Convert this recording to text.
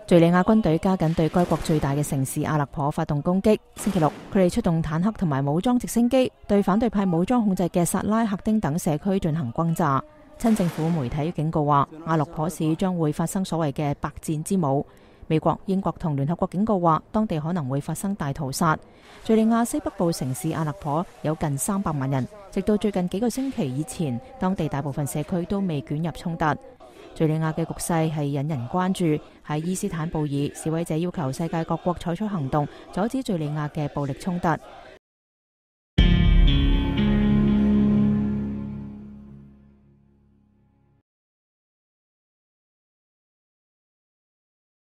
敘利亞軍隊加緊對該國最大嘅城市阿勒頗發動攻擊。星期六，佢哋出動坦克同埋武裝直升機，對反對派武裝控制嘅薩拉赫丁等社區進行轟炸。親政府媒體警告話，阿勒頗市將會發生所謂嘅百戰之母。美國、英國同聯合國警告話，當地可能會發生大屠殺。敘利亞西北部城市阿勒頗有近300萬人，直到最近幾個星期以前，當地大部分社區都未捲入衝突。敘利亞嘅局勢係引人關注。喺伊斯坦布爾，示威者要求世界各國採取行動，阻止敘利亞嘅暴力衝突。